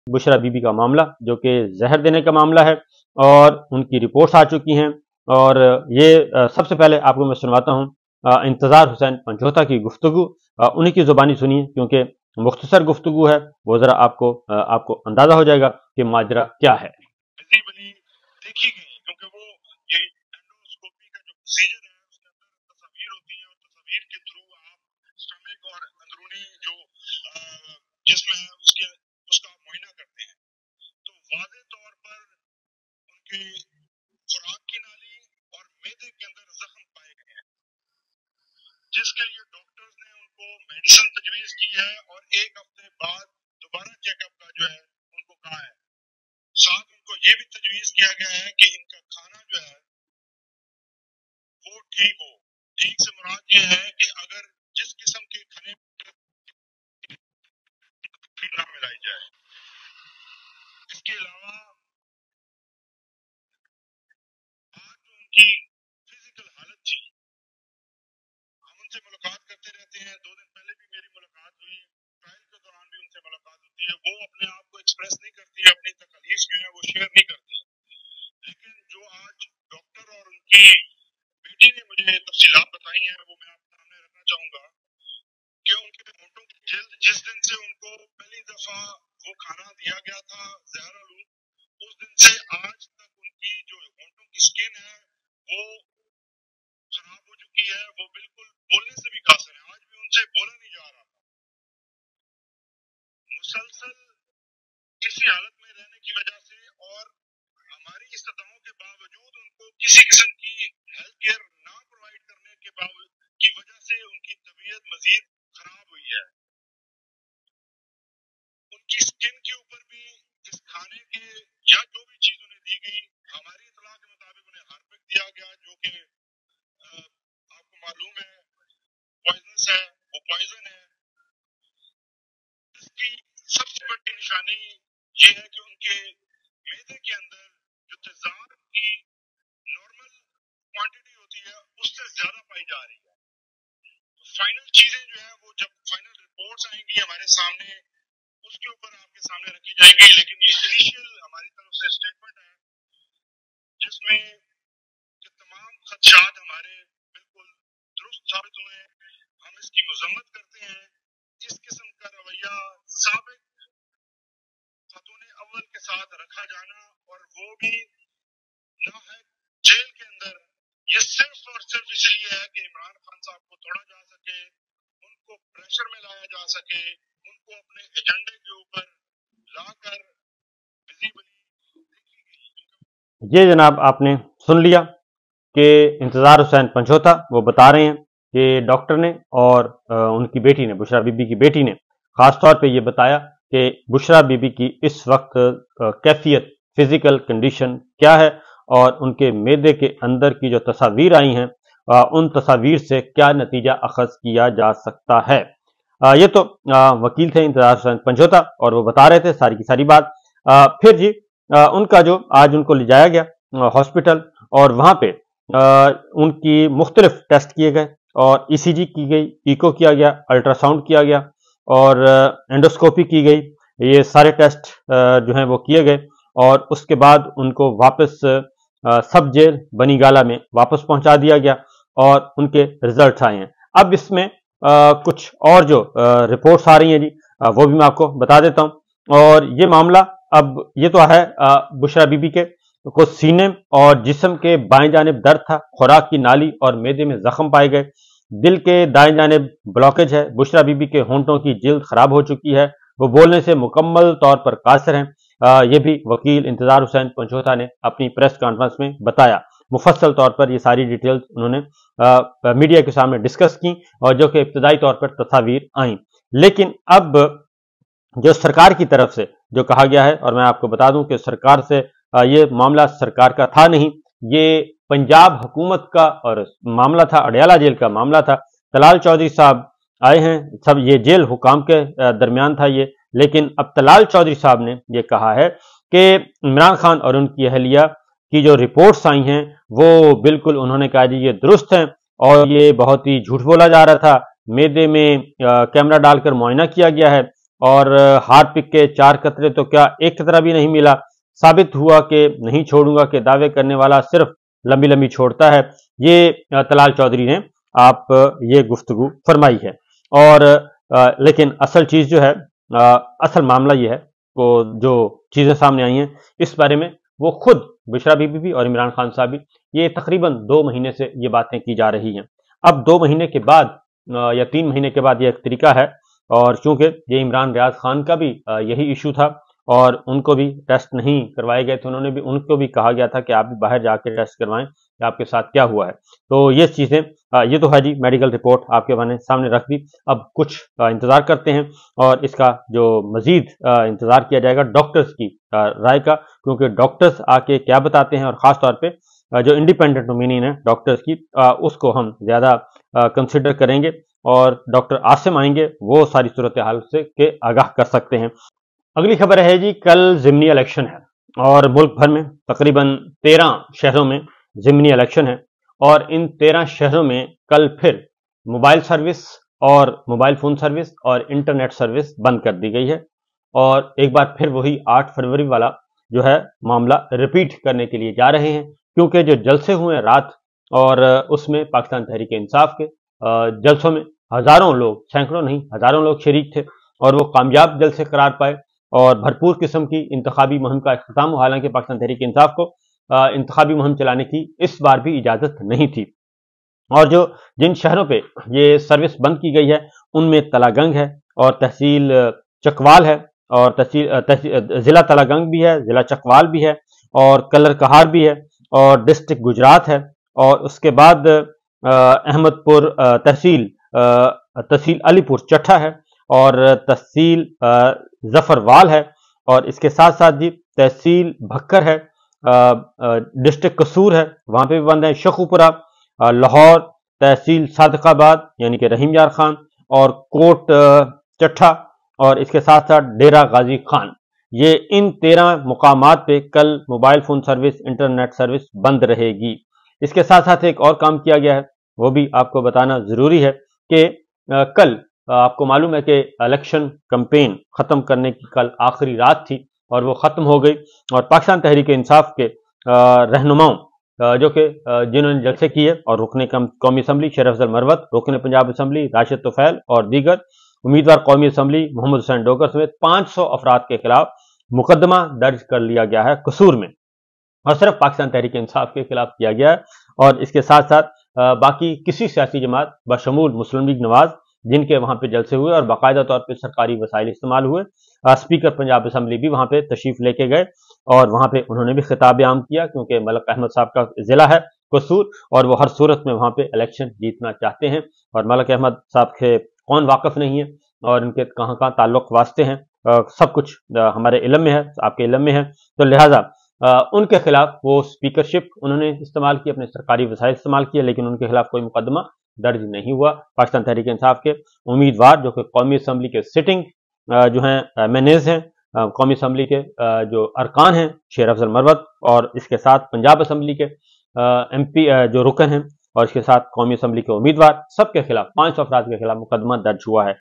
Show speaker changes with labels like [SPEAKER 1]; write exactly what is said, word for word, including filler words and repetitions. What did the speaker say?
[SPEAKER 1] Bushra be be کا معاملہ جو کہ زہر دینے کا معاملہ ہے، اور ان کی رپورٹس آ چکی ہیں، اور یہ سب سے پہلے آپ کو میں سنواتا ہوں انتظار حسین پنجھوتا کی گفتگو، انہی کی زبانی سنیے کیونکہ مختصر گفتگو ہے، وہ ذرا آپ کو آپ کو اندازہ ہو جائے گا کہ ماجرا کیا ہے۔
[SPEAKER 2] دیکھی گئی کیونکہ وہ یہ اینڈوسکوپی کا جو پروسیجر ہے اس کے اندر تصاویر ہوتی ہیں، اور تصاویر کے تھرو آپ اسٹمک اور اندرونی جو جسم ہے اس کے اس کا معائنہ کرتے ہیں، تو واضح طور پر ان کی خوراک کی نالی اور معدے کے اندر زخم پائے گئے ہیں، جس کے لیے ڈاکٹرز نے ان کو میڈیسن تجویز کی ہے، اور ایک ہفتے بعد دوبارہ چیک اپ کا جو ہے ان کو کہا ہے۔ ساتھ ان کو یہ بھی تجویز کیا گیا ہے کہ ان کا کھانا جو ہے وہ ٹھیک ہو۔ ٹھیک سے مراد یہ ہے کہ اگر جس قسم کے کھانے نہ ملائی جائے۔ اس کے علاوہ آج جو ان کی فزیکل حالت تھی، ہم ان سے ملاقات کرتے رہتے ہیں، دو دن پہلے بھی میری ملاقات ہوئی، ٹرائل کے دوران بھی ان سے ملاقات ہوتی ہے، وہ اپنے آپ کو ایکسپریس نہیں کرتی، اپنی تکلیف جو ہے وہ شیئر نہیں کرتے، لیکن جو آج ڈاکٹر اور ان کی بیٹی نے مجھے تفصیلات بتائی ہیں وہ میں آپ کے سامنے رکھنا چاہوں گا کہ ان کے ہونٹوں کی جلد جس دن سے ان کو پہلی دفعہ وہ کھانا دیا گیا تھا زہر آلود، اس دن سے آج تک ان کی جو ہونٹوں کی سکن ہے وہ خراب ہو چکی ہے، وہ بالکل بولنے سے بھی قاصر ہے، آج بھی ان سے بولا نہیں جا رہا۔ مسلسل کسی حالت میں رہنے کی وجہ سے اور ہماری استدعاؤں کے باوجود ان کو کسی قسم کی ہیلتھ کیئر نہ پرووائڈ کرنے کے باوجود کی وجہ سے ان کی طبیعت مزید خراب ہوئی ہے۔ ان کی سکن کے اوپر بھی اس کھانے کے یا جو بھی چیز انہیں دی گئی، ہماری اطلاع کے مطابق انہیں ہارپک دیا گیا جو کہ آپ کو معلوم ہے پوائزنس ہے، وہ پوائزن ہے۔ اس کی سب سے بڑی نشانی یہ ہے کہ ان کے معدے کے اندر جو تیزاب کی نارمل کوانٹٹی ہوتی ہے اس سے زیادہ پائی جا رہی ہے۔ تو فائنل چیزیں جو ہے وہ جب فائنل رپورٹس آئیں گی ہمارے سامنے، اس کے اوپر آپ کے سامنے رکھی جائیں گی، لیکن یہ انیشیل ہماری طرف سے اسٹیٹمنٹ ہے جس میں کہ تمام خدشات ہمارے بالکل درست ثابت ہوئے، ہم اس کی مذمت کرتے ہیں۔ اس قسم کا رویہ سابق خاتون اول کے ساتھ رکھا جانا اور وہ بھی ناحق جیل کے اندر، یہ صرف اور صرف اس لیے ہے کہ عمران خان صاحب کو توڑا جا سکے، ان کو پریشر میں لایا جا سکے، ان کو اپنے ایجنڈے کے اوپر لا کر
[SPEAKER 1] یہ جناب آپ نے سن لیا کہ انتظار حسین پنجھوتا وہ بتا رہے ہیں کہ ڈاکٹر نے اور ان کی بیٹی نے، بشرا بی بی کی بیٹی نے خاص طور پہ یہ بتایا کہ بشرا بی بی کی اس وقت کیفیت، فزیکل کنڈیشن کیا ہے، اور ان کے معدے کے اندر کی جو تصاویر آئی ہیں ان تصاویر سے کیا نتیجہ اخذ کیا جا سکتا ہے۔ یہ تو وکیل تھے انتظار حسین پنجھوتا اور وہ بتا رہے تھے ساری کی ساری بات۔ پھر جی ان کا جو آج ان کو لے جایا گیا ہاسپٹل، اور وہاں پہ ان کی مختلف ٹیسٹ کیے گئے، اور ای سی جی کی گئی، ایکو کیا گیا، الٹرا ساؤنڈ کیا گیا، اور اینڈوسکوپی کی گئی۔ یہ سارے ٹیسٹ جو ہیں وہ کیے گئے، اور اس کے بعد ان کو واپس سب جیل بنی گالہ میں واپس پہنچا دیا گیا، اور ان کے رزلٹس آئے ہیں۔ اب اس میں کچھ اور جو رپورٹس آ رہی ہیں جی وہ بھی میں آپ کو بتا دیتا ہوں۔ اور یہ معاملہ اب یہ تو ہے بشرا بی بی کے کو سینے اور جسم کے بائیں جانب درد تھا، خوراک کی نالی اور معدے میں زخم پائے گئے، دل کے دائیں جانب بلاکیج ہے، بشرا بی بی کے ہونٹوں کی جلد خراب ہو چکی ہے، وہ بولنے سے مکمل طور پر قاصر ہیں۔ یہ بھی وکیل انتظار حسین پنجھوتا نے اپنی پریس کانفرنس میں بتایا، مفصل طور پر یہ ساری ڈیٹیلز انہوں نے میڈیا کے سامنے ڈسکس کی، اور جو کہ ابتدائی طور پر تصاویر آئیں۔ لیکن اب جو سرکار کی طرف سے جو کہا گیا ہے، اور میں آپ کو بتا دوں کہ سرکار سے یہ معاملہ سرکار کا تھا نہیں، یہ پنجاب حکومت کا اور معاملہ تھا، اڈیالہ جیل کا معاملہ تھا۔ طلال چودھری صاحب آئے ہیں، سب یہ جیل حکام کے درمیان تھا یہ، لیکن اب طلال چودھری صاحب نے یہ کہا ہے کہ عمران خان اور ان کی اہلیہ کی جو رپورٹس آئی ہیں وہ بالکل انہوں نے کہا جی یہ درست ہیں، اور یہ بہت ہی جھوٹ بولا جا رہا تھا، معدے میں کیمرہ ڈال کر معائنہ کیا گیا ہے، اور ہارپک کے چار قطرے تو کیا ایک قطرہ بھی نہیں ملا، ثابت ہوا کہ نہیں چھوڑوں گا کے دعوے کرنے والا صرف لمبی لمبی چھوڑتا ہے۔ یہ طلال چودھری نے آپ یہ گفتگو فرمائی ہے، اور لیکن اصل چیز جو ہے، اصل معاملہ یہ ہے، وہ جو چیزیں سامنے آئی ہیں اس بارے میں وہ خود بشرا بی بی بھی اور عمران خان صاحب بھی، یہ تقریباً دو مہینے سے یہ باتیں کی جا رہی ہیں۔ اب دو مہینے کے بعد یا تین مہینے کے بعد یہ ایک طریقہ ہے، اور چونکہ یہ عمران ریاض خان کا بھی یہی ایشو تھا اور ان کو بھی ٹیسٹ نہیں کروائے گئے تھے، انہوں نے بھی ان کو بھی کہا گیا تھا کہ آپ بھی باہر جا کے ٹیسٹ کروائیں کہ آپ کے ساتھ کیا ہوا ہے۔ تو یہ چیزیں، یہ تو ہے جی میڈیکل رپورٹ آپ کے بنے سامنے رکھ دی، اب کچھ انتظار کرتے ہیں اور اس کا جو مزید انتظار کیا جائے گا ڈاکٹرز کی رائے کا، کیونکہ ڈاکٹرز آ کے کیا بتاتے ہیں، اور خاص طور پہ جو انڈیپینڈنٹ اوپینین ہے ڈاکٹرز کی، اس کو ہم زیادہ کنسیڈر کریں گے، اور ڈاکٹر عاصم آئیں گے، وہ ساری صورتحال سے کے آگاہ کر سکتے ہیں۔ اگلی خبر ہے جی، کل ضمنی الیکشن ہے اور ملک بھر میں تقریباً تیرہ شہروں میں ضمنی الیکشن ہے، اور ان تیرہ شہروں میں کل پھر موبائل سروس اور موبائل فون سروس اور انٹرنیٹ سروس بند کر دی گئی ہے، اور ایک بار پھر وہی آٹھ فروری والا جو ہے معاملہ ریپیٹ کرنے کے لیے جا رہے ہیں، کیونکہ جو جلسے ہوئے رات، اور اس میں پاکستان تحریک انصاف کے جلسوں میں ہزاروں لوگ، سینکڑوں نہیں ہزاروں لوگ شریک تھے، اور وہ کامیاب جلسے قرار پائے اور بھرپور قسم کی انتخابی مہم کا اختتام ہوا، حالانکہ پاکستان تحریک انصاف کو انتخابی مہم چلانے کی اس بار بھی اجازت نہیں تھی۔ اور جو جن شہروں پہ یہ سروس بند کی گئی ہے ان میں تلا گنگ ہے، اور تحصیل چکوال ہے، اور تحصیل ضلع تلا گنگ بھی ہے، ضلع چکوال بھی ہے، اور کلر کہار بھی ہے، اور ڈسٹرکٹ گجرات ہے، اور اس کے بعد احمد پور تحصیل تحصیل علی پور چٹھا ہے، اور تحصیل ظفروال ہے، اور اس کے ساتھ ساتھ جی تحصیل بھکر ہے، ڈسٹرکٹ قصور ہے، وہاں پہ بھی بند ہے، شخوپورہ، لاہور، تحصیل صادق آباد یعنی کہ رحیم یار خان، اور کوٹ چٹھا، اور اس کے ساتھ ساتھ ڈیرہ غازی خان۔ یہ ان تیرہ مقامات پہ کل mobile phone service, internet service بند رہے گی۔ اس کے ساتھ ساتھ ایک اور کام کیا گیا ہے، وہ بھی آپ کو بتانا ضروری ہے کہ کل آپ کو معلوم ہے کہ الیکشن کمپین ختم کرنے کی کل آخری رات تھی، اور وہ ختم ہو گئی، اور پاکستان تحریک انصاف کے رہنماؤں جو کہ جنہوں نے جلسے کیے، اور رکن قومی اسمبلی شیر افضل مروت، رکن پنجاب اسمبلی راشد طفیل اور دیگر امیدوار قومی اسمبلی محمد حسین ڈوگر سمیت پانچ سو افراد کے خلاف مقدمہ درج کر لیا گیا ہے قصور میں، اور صرف پاکستان تحریک انصاف کے خلاف کیا گیا ہے، اور اس کے ساتھ ساتھ باقی کسی سیاسی جماعت بشمول مسلم لیگ نواز جن کے وہاں پہ جلسے ہوئے اور باقاعدہ طور پہ سرکاری وسائل استعمال ہوئے، اسپیکر پنجاب اسمبلی بھی وہاں پہ تشریف لے کے گئے، اور وہاں پہ انہوں نے بھی خطاب عام کیا، کیونکہ ملک احمد صاحب کا ضلع ہے قصور، اور وہ ہر صورت میں وہاں پہ الیکشن جیتنا چاہتے ہیں، اور ملک احمد صاحب کے کون واقف نہیں ہے، اور ان کے کہاں کہاں تعلق واسطے ہیں، سب کچھ ہمارے علم میں ہے، آپ کے علم میں ہے، تو لہٰذا ان کے خلاف وہ اسپیکرشپ انہوں نے استعمال کی، اپنے سرکاری وسائل استعمال کیے، لیکن ان کے خلاف کوئی مقدمہ درج نہیں ہوا۔ پاکستان تحریک انصاف کے امیدوار جو کہ قومی اسمبلی کے سٹنگ جو ہیں ایم این ایز ہیں، قومی اسمبلی کے جو ارکان ہیں شیر افضل مروت، اور اس کے ساتھ پنجاب اسمبلی کے ایم پی جو رکن ہیں، اور اس کے ساتھ قومی اسمبلی کے امیدوار، سب کے خلاف پانچ سو افراد کے خلاف مقدمہ درج ہوا ہے۔